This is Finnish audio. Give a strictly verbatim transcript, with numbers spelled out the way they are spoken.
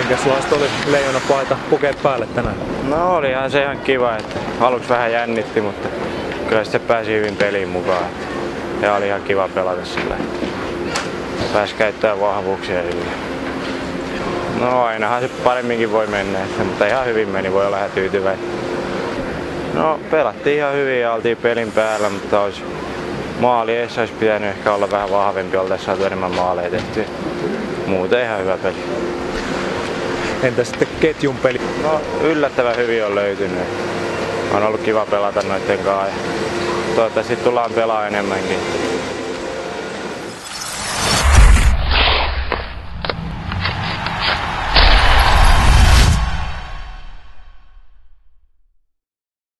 Minkälaista oli leijonapaita pukea päälle tänään? No olihan se ihan kiva, että aluksi vähän jännitti, mutta kyllä sitten pääsi hyvin peliin mukaan. Ja oli ihan kiva pelata sillä. Pääsi käyttämään vahvuuksia sillä. No ainahan se paremminkin voi mennä, mutta ihan hyvin meni, voi olla ihan tyytyväinen. No pelattiin ihan hyvin ja oltiin pelin päällä, mutta olisi maali eessä olisi pitänyt ehkä olla vähän vahvempi, oltaisiin saatu enemmän maaleja tehtyä. Muuten ihan hyvä peli. Entä sitten ketjun peli? No yllättävän hyvin on löytynyt. On ollut kiva pelata noiden kanssa. Toivottavasti tullaan pelaamaan enemmänkin.